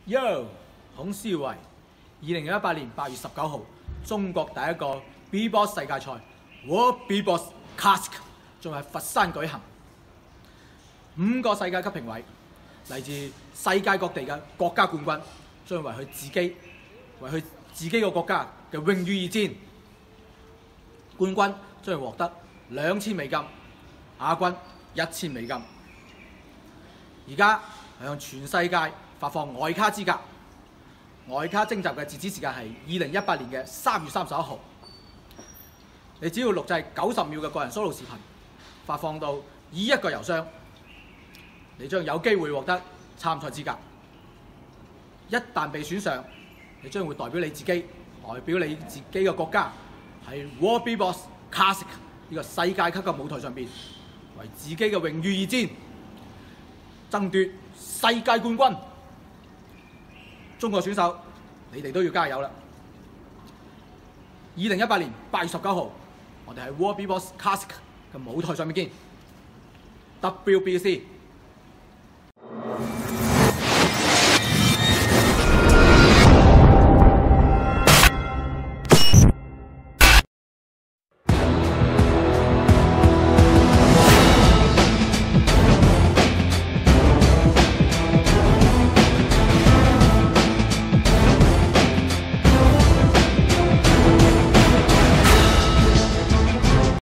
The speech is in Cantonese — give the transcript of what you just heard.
Yo， 孔思維，2018年8月19號，中國第一個 Beatbox 世界賽 World Beatbox Classic 仲喺佛山舉行。5個世界級評委嚟自世界各地嘅國家冠軍，將為佢自己個國家嘅榮譽而戰。冠軍將會獲得2000美金，亞軍1000美金。而家係向全世界發放外卡資格，外卡徵集嘅截止時間係2018年嘅3月31號。你只要錄製90秒嘅個人 solo 視頻，發放到21個郵箱，你將有機會獲得參賽資格。一旦被選上，你將會代表你自己，代表你自己嘅國家喺 World Beatbox Classic 呢個世界級嘅舞台上邊，為自己嘅榮譽而戰，爭奪世界冠軍。中國選手，你哋都要加油啦！2018年8月19號，我哋喺 World Beatbox Classic 嘅舞台上面見。WBC